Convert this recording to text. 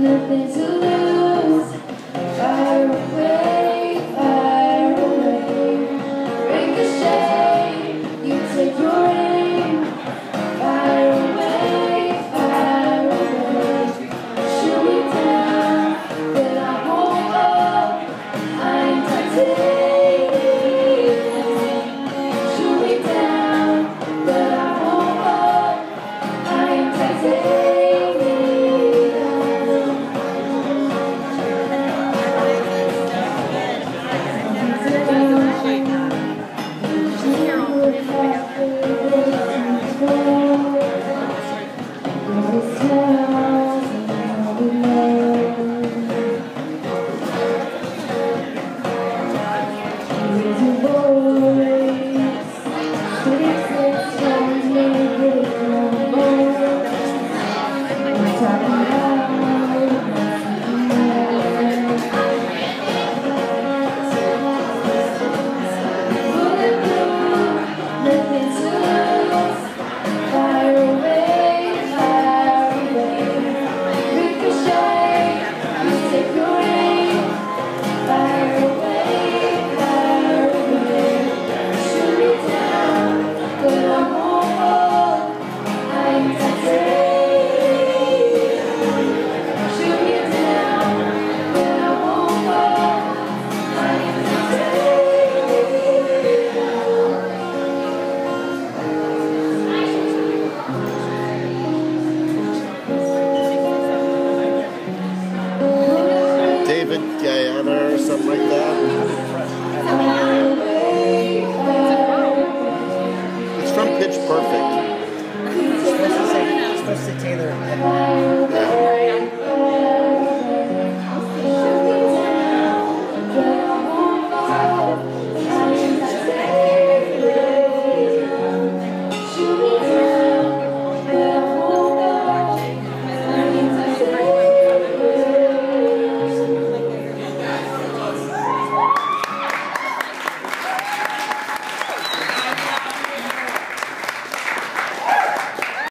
nothing to lose. Fire away, ricochet, you take your aim. Fire away, shoot me down, but I won't fall. I ain't titanium. Shoot me down, but I won't fall. I ain't titanium. David Guyana or something like that. It's from Pitch Perfect.